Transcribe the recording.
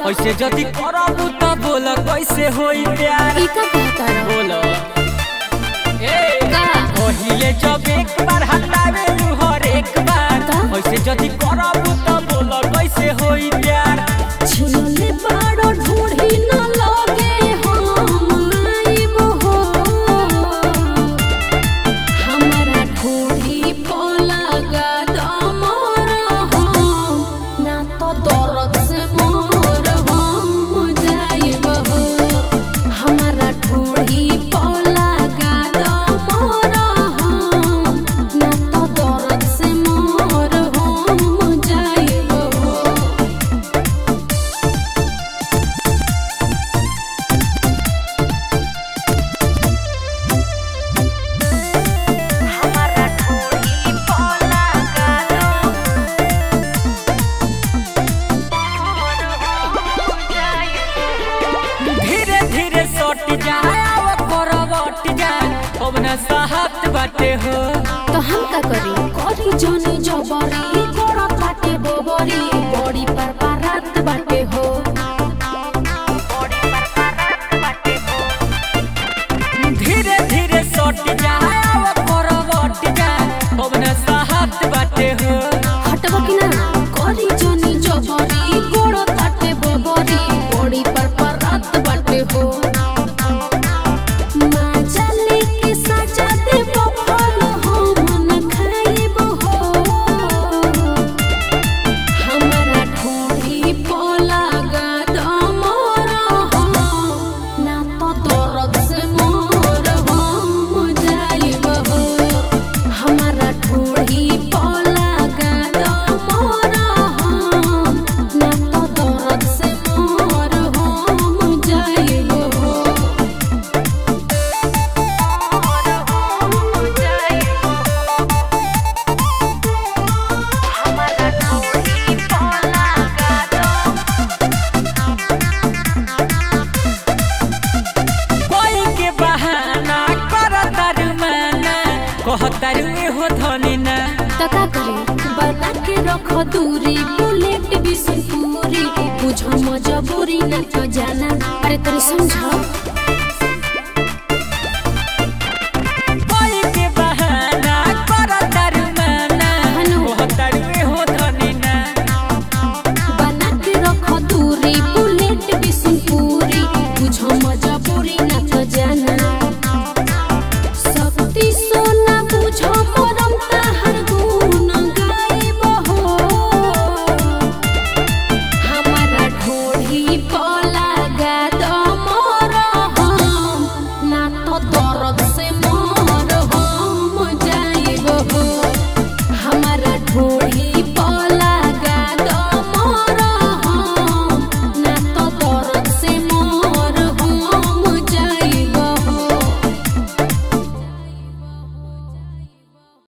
ऐसे जदी करबू त बोल कैसे होई प्यार ई का कहता रहो बोल ए का कहिले जब एक बार हटावे लू हर एक बार ऐसे जदी करबू त बोल कैसे होई प्यार छिलले बाड़ो ढूंढी न लगे हम आइबो हो हमरा ढूंढी पो लगा दमर हो ना तो दर्द से मोर हम जाइबो हो हमरा ढूंढी पो लगा दमर हो ना तो दर्द से मोर हम जाइबो हो धीरे धीरे सट जाए करवट जाए अब न साहत बाटे हो तो हम का करी करी जनी जबरी करत बाटे बोबरी बड़ी पर पारत बाटे हो धीरे धीरे सट जाए करवट जाए अब न साहत बाटे हो हटबो कि ना करी जनी जबरी करत बाटे बोबरी बड़ी पर पारत बाटे हो माजा लेके सजा दे बफल हो मन खाइबो हो हमरा ढूंढी पो लगा दमर हो ना तो दर्द से मोर हम जाइबो हो हमरा ढूंढी पो लगा दमर हो ना तो दर्द से मोर हम जाइबो हो कोई के बहाना करतारू माना कहतारू हो धनी ना तका करे बना के रखो दूरी बुलेट भी सुनपुरी बुझो मजबूरी न तो जाना अरे तोरे समझो कोई के बहाना करतारू माना कहतारू हो धनी ना बना के रखो दूरी बुलेट भी सुनपुरी बुझो मजबूरी न तो जाना शक्ति सोना बुझो परम ताहर गुण गाइबो हो हमरा ढोढ़ी पो लगा दमर हम ना तो दर्द से मोर हम जाइबो हो हमरा ढोढ़ी